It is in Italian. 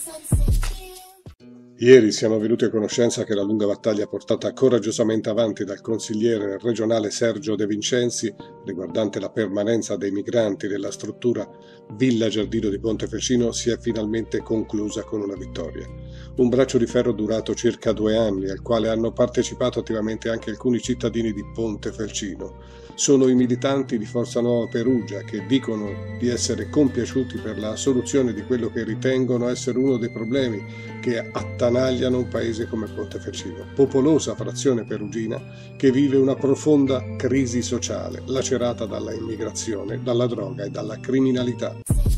Ieri siamo venuti a conoscenza che la lunga battaglia portata coraggiosamente avanti dal consigliere regionale Sergio De Vincenzi, riguardante la permanenza dei migranti nella struttura Villa Giardino di Pontefecino, si è finalmente conclusa con una vittoria. Un braccio di ferro durato circa 2 anni, al quale hanno partecipato attivamente anche alcuni cittadini di Pontefecino. Sono i militanti di Forza Nuova Perugia che dicono di essere compiaciuti per la soluzione di quello che ritengono essere uno dei problemi che attanagliano un paese come Pontefecino, popolosa frazione perugina che vive una profonda crisi sociale lacerata dalla immigrazione, dalla droga e dalla criminalità.